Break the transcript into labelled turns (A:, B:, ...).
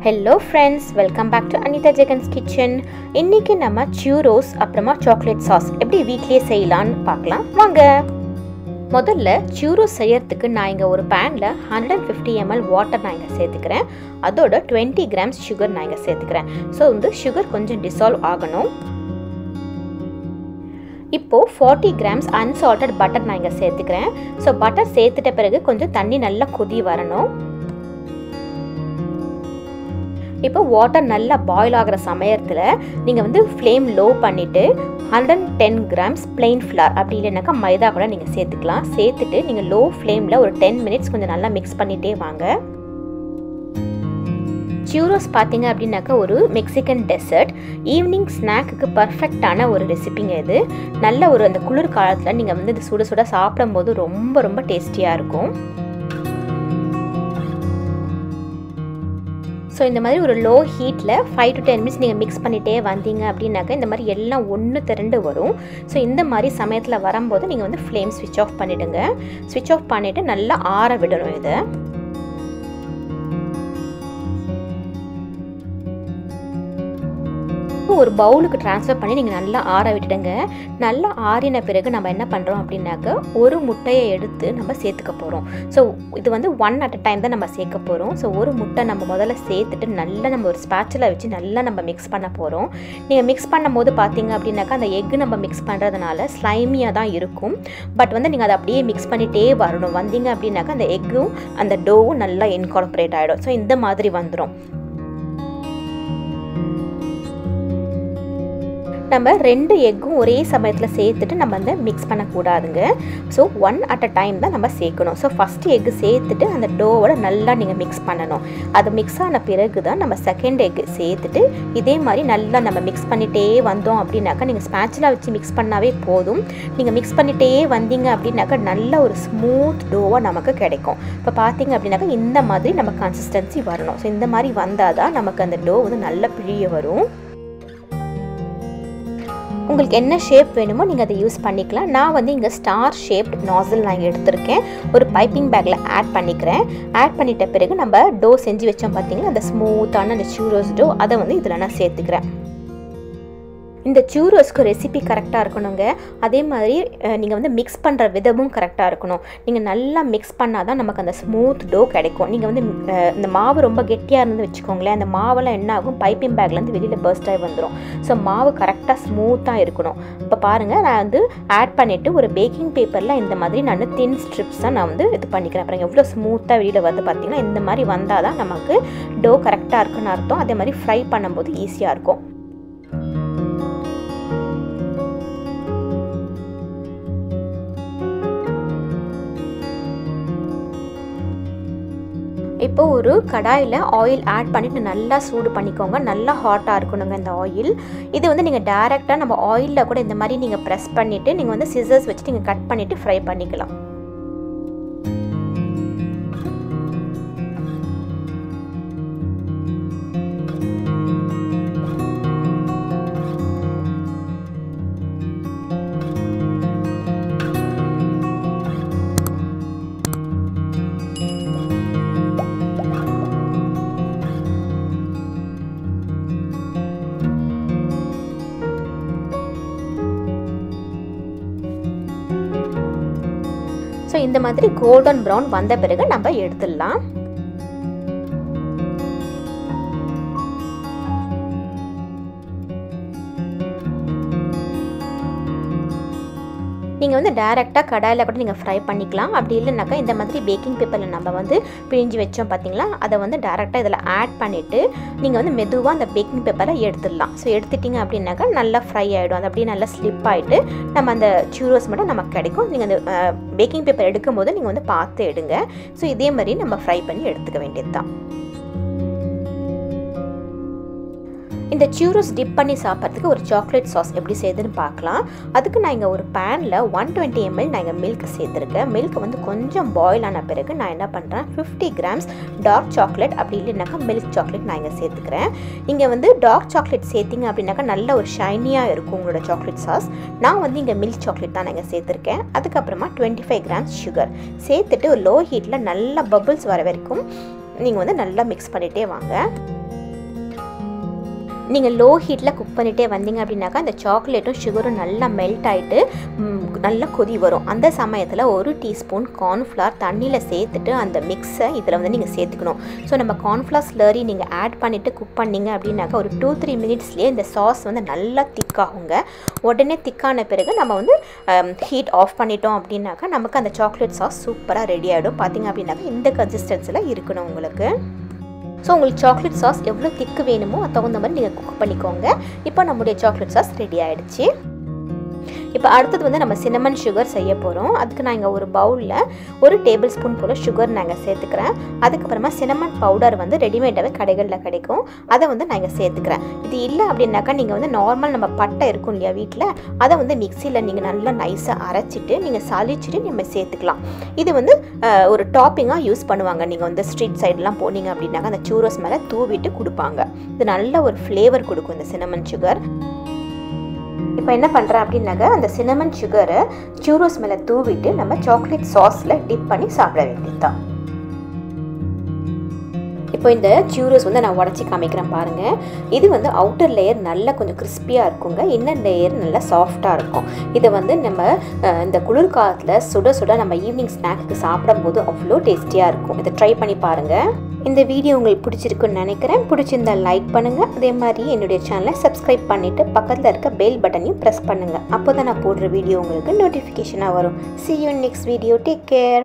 A: Hello friends, welcome back to Anithajagan's Kitchen. இன்னைக்கு நம்ம churros அப்புறமா chocolate sauce எப்படி வீட்லயே செய்யலாம்னு பார்க்கலாம் வாங்க. முதல்ல churros செய்யறதுக்கு நான் இங்க ஒரு panல 150 ml வாட்டர் நான் இங்க சேர்த்துக்கிறேன். அதோட 20 grams sugar நான் இங்க சேர்த்துக்கிறேன். சோ இந்த sugar கொஞ்சம் dissolve ஆகணும். இப்போ 40 grams unsalted butter நான் இங்க சேர்த்துக்கிறேன். சோ பட்டர் சேர்த்துட்ட பிறகு கொஞ்சம் தண்ணி நல்லா கொதி வரணும். இப்போ வாட்டர் நல்லா பாயில் ஆகிற சமயத்தில் நீங்கள் வந்து ஃப்ளேம் லோ பண்ணிவிட்டு 110 grams plain flour அப்படி இல்லைனாக்கா மைதா கூட நீங்கள் சேர்த்துக்கலாம். சேர்த்துட்டு நீங்கள் லோ ஃப்ளேமில் ஒரு 10 minutes கொஞ்சம் நல்லா மிக்ஸ் பண்ணிகிட்டே வாங்க. churros பார்த்தீங்க அப்படின்னாக்கா ஒரு மெக்சிகன் டெசர்ட் ஈவினிங் ஸ்நாக்குக்கு பர்ஃபெக்டான ஒரு ரெசிபிங்க இது. நல்ல ஒரு அந்த குளிர் காலத்தில் நீங்கள் வந்து இது சுட சுட சாப்பிடும்போது ரொம்ப ரொம்ப டேஸ்டியாக இருக்கும். ஸோ இந்த மாதிரி ஒரு லோ ஹீட்டில் 5 to 10 minutes நீங்கள் மிக்ஸ் பண்ணிகிட்டே வந்தீங்க அப்படின்னாக்கா இந்த மாதிரி எல்லாம் ஒன்று திரண்டு வரும். ஸோ இந்த மாதிரி சமயத்தில் வரும்போது நீங்கள் வந்து ஃப்ளேம் ஸ்விட்ச் ஆஃப் பண்ணிவிடுங்க. ஸ்விட்ச் ஆஃப் பண்ணிவிட்டு நல்லா ஆற விடணும் இதை. ஒரு பவுலுக்கு ட்ரான்ஸ்ஃபர் பண்ணி நீங்கள் நல்லா ஆற விட்டுடுங்க. நல்லா ஆறின பிறகு நம்ம என்ன பண்ணுறோம் அப்படின்னாக்க ஒரு முட்டையை எடுத்து நம்ம சேர்த்துக்க போகிறோம். ஸோ இது வந்து 1 at a time தான் நம்ம சேர்க்க போகிறோம். ஸோ ஒரு முட்டை நம்ம முதல்ல சேர்த்துட்டு நல்லா நம்ம ஒரு ஸ்பேட்சில் வச்சு நல்லா நம்ம மிக்ஸ் பண்ண போகிறோம். நீங்கள் மிக்ஸ் பண்ணும் போது பார்த்தீங்க அப்படின்னாக்கா அந்த எக்கு நம்ம மிக்ஸ் பண்ணுறதுனால ஸ்லைமியாக தான் இருக்கும். பட் வந்து நீங்கள் அதை அப்படியே மிக்ஸ் பண்ணிகிட்டே வரணும். வந்தீங்க அப்படின்னாக்கா அந்த எக்கும் அந்த டோவும் நல்லா இன்கார்பரேட் ஆகிடும். ஸோ இந்த மாதிரி வந்துடும். நம்ம 2 எக்கும் ஒரே சமயத்தில் சேர்த்துட்டு நம்ம வந்து மிக்ஸ் பண்ணக்கூடாதுங்க. ஸோ 1 at a time தான் நம்ம சேர்க்கணும். ஸோ ஃபஸ்ட்டு எக்கு சேர்த்துட்டு அந்த டோவோட நல்லா நீங்கள் மிக்ஸ் பண்ணணும். அது மிக்ஸ் ஆன பிறகு தான் நம்ம செகண்ட் எக்கு சேர்த்துட்டு இதே மாதிரி நல்லா நம்ம மிக்ஸ் பண்ணிகிட்டே வந்தோம் அப்படின்னாக்கா நீங்கள் ஸ்பேட்சுலா வச்சு மிக்ஸ் பண்ணாவே போதும். நீங்கள் மிக்ஸ் பண்ணிகிட்டே வந்தீங்க அப்படின்னாக்கா நல்ல ஒரு ஸ்மூத் டோவாக நமக்கு கிடைக்கும். இப்போ பார்த்தீங்க அப்படின்னாக்கா இந்த மாதிரி நம்ம கன்சிஸ்டன்சி வரணும். ஸோ இந்த மாதிரி வந்தால் தான் நமக்கு அந்த டோ வந்து நல்லா பிழிய வரும். உங்களுக்கு என்ன ஷேப் வேணுமோ நீங்கள் அதை யூஸ் பண்ணிக்கலாம். நான் வந்து இங்கே ஸ்டார் ஷேப்ட் நாசில் நான் எடுத்திருக்கேன். ஒரு பைப்பிங் பேக்கில் ஆட் பண்ணிக்கிறேன். ஆட் பண்ணிட்ட பிறகு நம்ம டோ செஞ்சு வச்சோம் பார்த்தீங்கன்னா அந்த ஸ்மூத்தான அந்த churros டோ அதை வந்து இதில் நான் சேர்த்துக்கிறேன். இந்த churrosக்கு ரெசிபி கரெக்டாக இருக்கணுங்க. அதே மாதிரி நீங்கள் வந்து மிக்ஸ் பண்ணுற விதமும் கரெக்டாக இருக்கணும். நீங்கள் நல்லா மிக்ஸ் பண்ணால் தான் நமக்கு அந்த ஸ்மூத் டோ கிடைக்கும். நீங்கள் வந்து இந்த மாவு ரொம்ப கெட்டியாக இருந்து வச்சுக்கோங்களேன், அந்த மாவெல்லாம் என்ன ஆகும் பைப்பிங் பேக்லேருந்து வெளியில் பர்ஸ்ட் ஆகி வந்துடும். ஸோ மாவு கரெக்டாக ஸ்மூத்தாக இருக்கணும். இப்போ பாருங்கள் நான் வந்து ஆட் பண்ணிவிட்டு ஒரு பேக்கிங் பேப்பரில் இந்த மாதிரி நான் தின் ஸ்ட்ரிப்ஸ் தான் நான் வந்து இது பண்ணிக்கிறேன். அப்புறம் எவ்வளோ ஸ்மூத்தாக வெளியில் வந்து பார்த்திங்கன்னா இந்த மாதிரி வந்தால் தான் நமக்கு டோ கரெக்டாக இருக்குன்னு அர்த்தம். அதே மாதிரி ஃப்ரை பண்ணும்போது ஈஸியாக இருக்கும். இப்போ ஒரு கடாயில் ஆயில் ஆட் பண்ணிவிட்டு நல்லா சூடு பண்ணிக்கோங்க. நல்லா ஹாட்டாக இருக்கணுங்க இந்த ஆயில். இது வந்து நீங்கள் டைரெக்டாக நம்ம ஆயிலில் கூட இந்த மாதிரி நீங்கள் ப்ரெஸ் பண்ணிவிட்டு நீங்கள் வந்து சிசர்ஸ் வச்சு நீங்கள் கட் பண்ணிவிட்டு ஃப்ரை பண்ணிக்கலாம். ஸோ இந்த மாதிரி கோல்டன் ப்ரௌன் வந்த பிறகு நம்ம எடுத்துடலாம். நீங்கள் வந்து டைரெக்டாக கடாயில் கூட நீங்கள் ஃப்ரை பண்ணிக்கலாம். அப்படி இல்லைனாக்கா இந்த மாதிரி பேக்கிங் பேப்பரில் நம்ம வந்து பிழிஞ்சு வச்சோம் பார்த்தீங்களா, அதை வந்து டைரெக்டாக இதில் ஆட் பண்ணிவிட்டு நீங்கள் வந்து மெதுவாக அந்த பேக்கிங் பேப்பரை எடுத்துடலாம். ஸோ எடுத்துட்டிங்க அப்படின்னாக்கா நல்லா ஃப்ரை ஆகிடும். அது அப்படியே நல்லா ஸ்லிப் ஆகிட்டு நம்ம அந்த churros மட்டும் நமக்கு கிடைக்கும். நீங்கள் அந்த பேக்கிங் பேப்பர் எடுக்கும் போது நீங்கள் வந்து பார்த்து எடுங்க. ஸோ இதே மாதிரி நம்ம ஃப்ரை பண்ணி எடுத்துக்க வேண்டியது தான். இந்த churros டிப் பண்ணி சாப்பிட்றதுக்கு ஒரு சாக்லேட் சாஸ் எப்படி செய்யுதுன்னு பார்க்கலாம். அதுக்கு நான் இங்கே ஒரு பேனில் 120 ml நான் இங்கே மில்க் சேர்த்துருக்கேன். மில்க் வந்து கொஞ்சம் பாயில் ஆன பிறகு நான் என்ன பண்ணுறேன் 50 grams டார்க் சாக்லேட் அப்படி இல்லைனாக்கா மில்க் சாக்லேட் நான் இங்கே சேர்த்துக்கிறேன். இங்கே வந்து டார்க் சாக்லேட் சேர்த்திங்க அப்படின்னாக்கா நல்ல ஒரு ஷைனியாக இருக்கும் உங்களோட சாக்லேட் சாஸ். நான் வந்து இங்கே மில்க் சாக்லேட் தான் நான் இங்கே சேர்த்துருக்கேன். அதுக்கப்புறமா 25 grams சுகர் சேர்த்துட்டு ஒரு லோ ஹீட்டில் நல்லா பபிள்ஸ் வர வரைக்கும் நீங்கள் வந்து நல்லா மிக்ஸ் பண்ணிகிட்டே வாங்க. நீங்கள் லோ ஹீட்டில் குக் பண்ணிகிட்டே வந்தீங்க அப்படின்னாக்கா அந்த சாக்லேட்டும் சுகரும் நல்லா மெல்ட் ஆகிட்டு நல்லா கொதி வரும். அந்த சமயத்தில் 1 டீஸ்பூன் கார்ன்ஃப்ளவர் தண்ணியில் சேர்த்துட்டு அந்த மிக்ஸை இதில் வந்து நீங்கள் சேர்த்துக்கணும். ஸோ நம்ம கார்ன்ஃப்ளவர் ஸ்லரி நீங்கள் ஆட் பண்ணிவிட்டு குக் பண்ணிங்க அப்படின்னாக்கா ஒரு 2-3 மினிட்ஸ்லேயே இந்த சாஸ் வந்து நல்லா திக்காகுங்க. உடனே திக்கான பிறகு நம்ம வந்து ஹீட் ஆஃப் பண்ணிட்டோம் அப்படின்னாக்கா நமக்கு அந்த சாக்லேட் சாஸ் சூப்பராக ரெடி ஆகிடும். பார்த்திங்க அப்படின்னாக்கா இந்த கன்சிஸ்டன்சியில் இருக்கணும் உங்களுக்கு. ஸோ உங்களுக்கு சாக்லேட் சாஸ் எவ்வளோ திக்கு வேணுமோ அது தகுந்த மாதிரி நீங்கள் குக் பண்ணிக்கோங்க. இப்போ நம்முடைய சாக்லேட் சாஸ் ரெடி ஆகிடுச்சு. இப்போ அடுத்தது வந்து நம்ம சின்னமன் சுகர் செய்ய போகிறோம். அதுக்கு நான் இங்கே ஒரு பவுலில் 1 டேபிள் ஸ்பூன் போல் சுகர் நாங்கள் சேர்த்துக்கிறேன். அதுக்கப்புறமா சின்னமன் பவுடர் வந்து ரெடிமேடாகவே கடைகளில் கிடைக்கும், அதை வந்து நான் இங்கே சேர்த்துக்கிறேன். இது இல்லை அப்படின்னாக்கா நீங்கள் வந்து நார்மல் நம்ம பட்டை இருக்கும் இல்லையா வீட்டில், அதை வந்து மிக்சியில் நீங்கள் நல்லா நைஸாக அரைச்சிட்டு நீங்கள் சளிச்சிட்டு நம்ம சேர்த்துக்கலாம். இது வந்து ஒரு டாப்பிங்காக யூஸ் பண்ணுவாங்க. நீங்கள் வந்து ஸ்ட்ரீட் சைட்லாம் போனீங்க அப்படின்னாக்கா அந்த சூரோஸ் மேலே தூவிட்டு கொடுப்பாங்க. இது நல்ல ஒரு ஃப்ளேவர் கொடுக்கும் இந்த சின்னமன் சுகர். இப்போ என்ன பண்ணுறேன் அப்படின்னாக்கா அந்த சின்னமன் சுகரை சூரோஸ் மேலே தூவிட்டு நம்ம சாக்லேட் சாஸில் டிப் பண்ணி சாப்பிட வேண்டியதுதான். இப்போ இந்த சூரோஸ் வந்து நான் உடச்சி காமிக்கிறேன் பாருங்கள். இது வந்து அவுட்டர் லேயர் நல்லா கொஞ்சம் கிறிஸ்பியாக இருக்குங்க, இன்னர் லேயர் நல்லா சாஃப்டாக இருக்கும். இதை வந்து நம்ம இந்த குளிர்காலத்தில் சுட சுட நம்ம ஈவினிங் ஸ்நாக்ஸுக்கு சாப்பிடும்போது அவ்வளோ டேஸ்டியாக இருக்கும். இதை ட்ரை பண்ணி பாருங்கள். இந்த வீடியோ உங்களுக்கு பிடிச்சிருக்குன்னு நினைக்கிறேன். பிடிச்சிருந்தால் லைக் பண்ணுங்கள். அதே மாதிரி என்னுடைய சேனலை சப்ஸ்கிரைப் பண்ணிவிட்டு பக்கத்தில் இருக்க பெல் பட்டனையும் ப்ரெஸ் பண்ணுங்கள். அப்போ தான் நான் போடுற வீடியோ உங்களுக்கு நோட்டிஃபிகேஷனாக வரும். See you in next video. Take care.